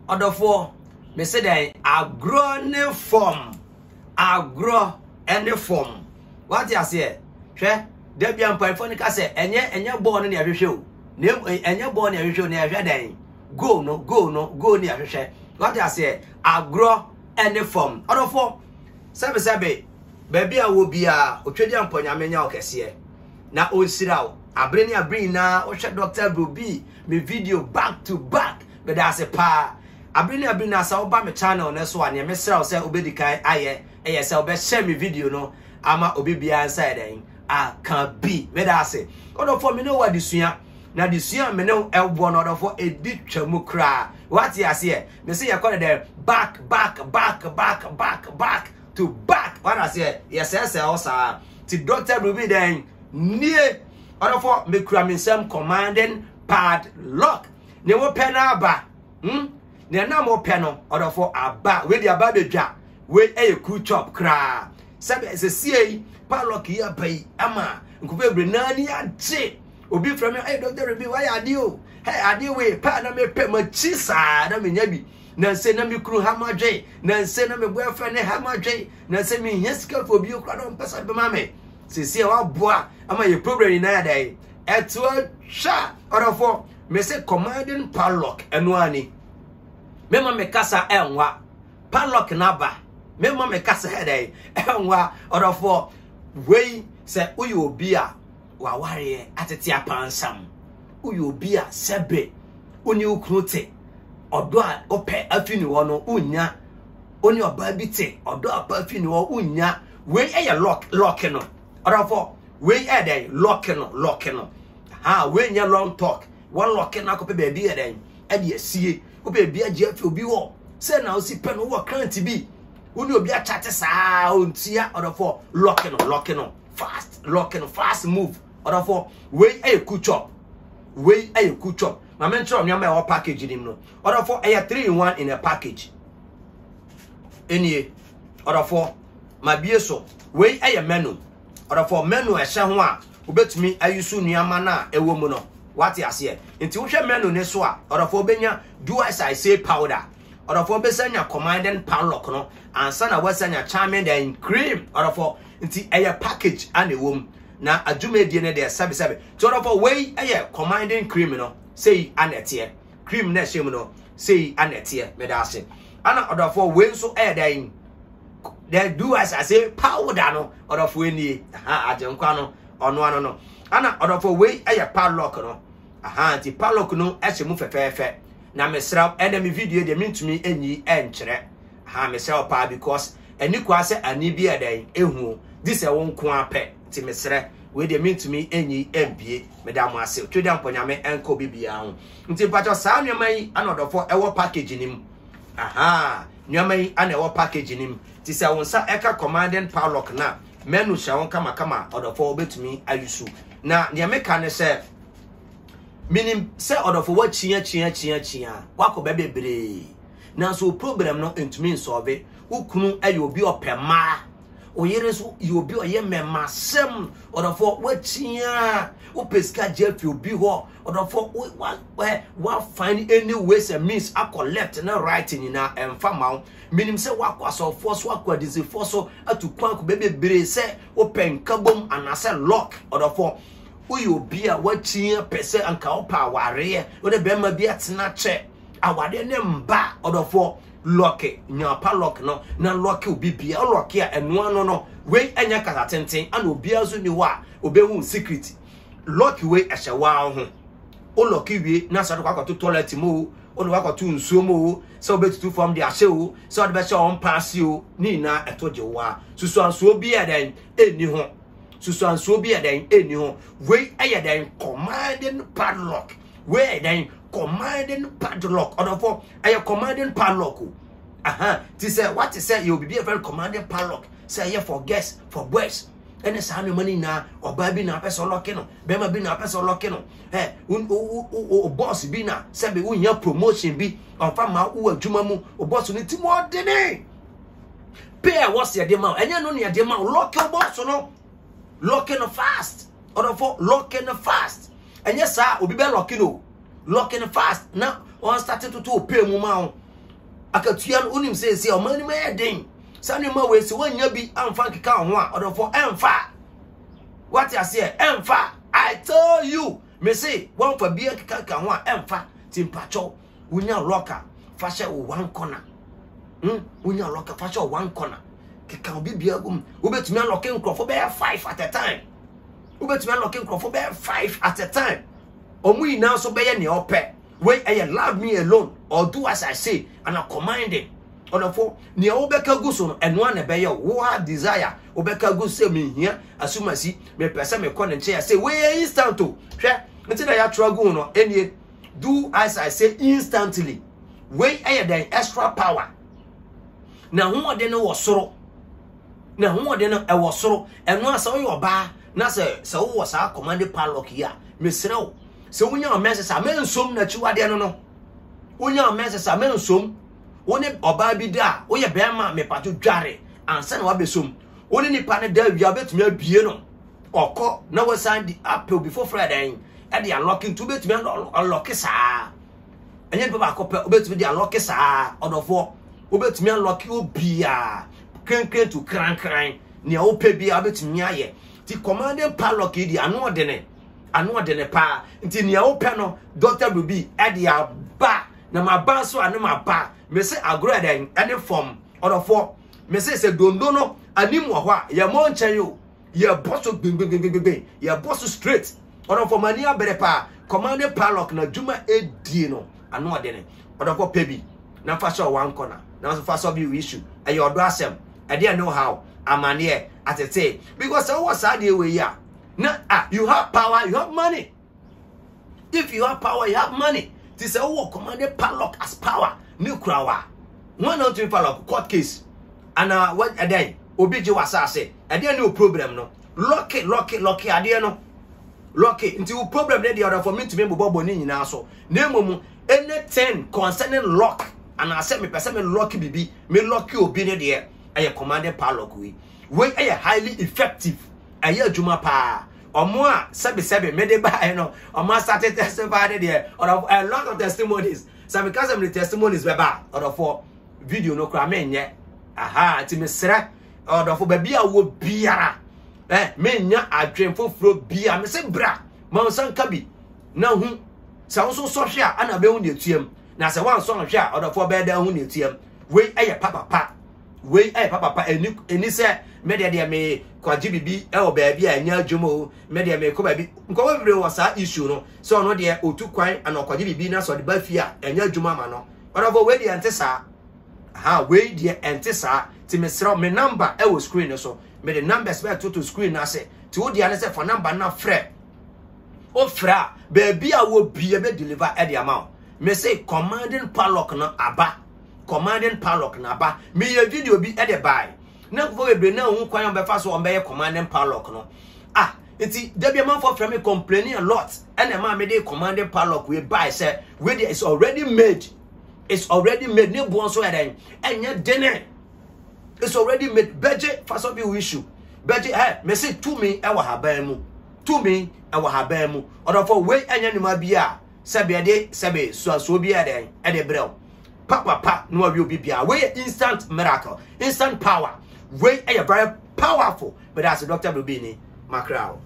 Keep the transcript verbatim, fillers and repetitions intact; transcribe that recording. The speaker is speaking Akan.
Order for me say that agro ne form. Agro any form. What you say? Share Debian Pyphonica say, and yet and you're born in every show. And you're born in every show near day. Go no, go no, go near every share. What you say? Agro any form. Order for Sabe Sabe. Baby, I will be a Australian Ponyamenya Cassia. Now, oh, sit out. I bring you a bring now, or Doctor Ruby, me video back to back. But that's a pa. I bring you a bring now, so by my channel, and that's one. You miss out, say, Obedi Kai, aye, aye, so best share me video, no. I'm a Obi inside, I can't be. But I say, oh, for me, know what this year. Now, this year, me know L1 order for a deep chamukra. What you say? Me say, I call it there back, back, back, back, back, back. To back, what I say, yes, yes, also to Doctor Ruby then near other for me cramming some commanding padlock. Never pen ba, hm, near no more panel, other for a bat with your baby jack, with a cool chop cry. Sabe as a C A padlock here pay, Ama, and could be Nani and J. Will be from your hey, Doctor Ruby, why are you? Hey, I do way, partner me pay my cheese, I mean, yabi. Na say na me kru hamaje na say na me boyfriend hamaje na say me hiska for bi okra don pesa be mame se se wa boa ama ye problem ni na dai eto sha orofo me say commanding padlock eno ani me ma me kasa enwa padlock na ba me ma me kasa hedai enwa orofo we say uyo obi a wa ware atete apansam uyo obi a sebe oni ukrote odo a ope afini wo no unya oni oba bite odo apa afini wo unya we e lock lock no orafo we e dey lock no lock no ha we nya long talk one lock na ko pe ba bi e dey e dey asie ko pe bi age afi obi wo say na o si pe no wo can't be oni obi a chat saa ontia orafo lock no lock no fast lock no fast move orafo we e ku chop we e ku chop my mentor on your package in him no. Order for a three in one in a package. Any order for my beso. Way a menu. Order for menu a shanwa. Who bet me I use soon yamana a woman. What you say? Into which menu neswa. Order for benya do as I say powder. Order for besanya commanding padlock no. And son of what's your charming and cream. Order for into a package and a womb. Now a jume dinner there sabi sabi. So order for way a commanding criminal. Say anetie cream na shemu no say anetie me da ase ana order for we so air dan they do as I say powder no order for ni aha ajenkwa no ono ano no ana order for we aye padlock no aha anti padlock no e shemu fefefe na me sra e me video de mintumi enyi enkyere aha me sra pa because eni kwa se ani bi adan ehu this e won ko ape ti me sra we de mean to me enyi embie medam ase tweda mponyame enko bibia ho nti pacho saa nwema yi anodofo ewo package nim aha nwema yi ana ewo package nim ti se wonsa eka commanding padlock na menu sha won kama kama odofo obetumi ayusu na ne meka ne se minim se odofo wa chia chia chia chia wako bebere na so problem no entumi solve ukunu ayo obi opema oyere so you obi oye memasem odofo wachia opeska jefi obi ho odofo wa wa find any ways and means akọ left and right ni na emfa mawo minim se wakwaso force wakwa dizi force atukwan ko bebere se open kabom anase lock odofo uyi obi a wachia pese anka opa ware ode bema bi atena che awade ne mba odofo lock nya padlock no na lock obi bia lock a eno ano no we anya kata tenten ana obi azu ni wa obehu secret lock we ehyewa ho o lock wie na sa kwa to toilet mo o no kwa to nsuo mo so obetutu from the ahye o so ode be sha on pass o ni na etoje wa susu ansuo bi adan eni ho susu ansuo bi adan eni ho we ayadan commanding padlock we ayadan commanding padlock or for a commanding padlock. Aha, to say what to say you'll be a very commanding padlock. Say yeah for guests, for boys. And it's how money now or baby na person locking on. Bema be na person locking on. Hey, un o boss be na say we your promotion be on farmer who a jumamu or boss need to more than eh. Pay what's your demand and you know your demand lock your boss or no locking fast or for locking fast. And yes, sir, will be locking. Locking fast now. One started to to pay mama. akatua no unim say say o mani ma den sane ma we se wanya bi amfa keka ho a odofo emfa what you say emfa I tell you me say one for bia keka ka ho a emfa timpacho wonya locker fashe wo one corner hm wonya locker fashe wo one corner keka obi bia gum wo betumi unlock nkrofo be five at a time wo betumi unlock nkrofo be five at a time omu ina so be ye ne ope we I love me alone or do as I say and I command it. Odofo ne obeka guso no eno na be ye wo ha desire obeka guso me hia asumasi me pese me kɔ ne nche say we instant to hwɛ nti na ya trago no enie do as I say instantly we aye den extra power na ho ode no wo soro na ho ode no e wo soro eno asa wo yoba na se se wo sa command padlock ya me serew se wonya o message a mensom na chiwade no no wonya o message a mensom woni oba bi da wo ye bema me pato dware ansa na wabesom woni nipa ne da wia betumi abie no okọ na we sand apple before Friday e dey unlocking to betumi unlock saa enye pe ba akọpe betumi dey unlock saa odofo wo betumi unlock obia krenkren to kran kran ne o pe bia betumi aye ti commanding padlock di anu de ne anu de ne pa nti ne o pe no doctor will be e dey aba na ma ba so anu ma ba me say agro den any form odofo me say say dondo no anim wo a ye mo nchen yo ye boss gbingbingbingbe ye boss straight odofo mani abere pa commanding padlock na juma edie no anu de ne odofo pebi na fa so one corner na fa so be issue e ye odo asem e dey know how amane atete because so what say dey we ya na ah you have power you have money if you have power you have money this say wo commanding padlock as power new krawa one not to follow court case and uh what a day obije wasase a day no problem no lock it lock it lock it a day no lock it into problem dey the other for me to be bobo ni nyina so na emom anything concerning lock and I say me person me lock bibi me lock obi ne dey aye commanding padlock we we aye highly effective aye adwuma pa omo a sebe sebe me dey buy no omo started testify there or a lot of testimonies. So because of the testimonies we ba or for video no kra menye aha ti me sere or for baby a wo biara eh menya adwen foforo bia me se bra ma san kabi na hu sa so so hwe a ana be hu ne tuam na se wan so hwe a or for be da hu ne tuam we eye papa pa we eye papa pa eni eni se me de de me kwaji bibi e o baby a nya adwumo me de me ko baby nko we bre wo sa issue no so no de otu kwan ana kwaji bibi na so de ba fi a nya adwuma ma no or we de ente sa ha we de ente sa ti me sra me number e wo screen so me the numbers be to to screen na se ti wo de ane se for number na frɛ o fra baby a wo bia be deliver e de amount me say commanding padlock no aba commanding padlock na aba me ye video bi e de buy na ko we bre na hu kwan be fa so on be ye commanding padlock no ah enti debi man for from me complaining a lot and e ma me dey commanding padlock we buy say we dey is already made it's already made ne bon so eden enye dene it's already made budget for some issue budget eh me say to me e wa haban mu to me e wa haban mu or for we enye ni ma bia sebe de sebe so so bia den e de brew papa pa no we obi bia we instant miracle instant power we are very powerful but as a doctor will be ni macro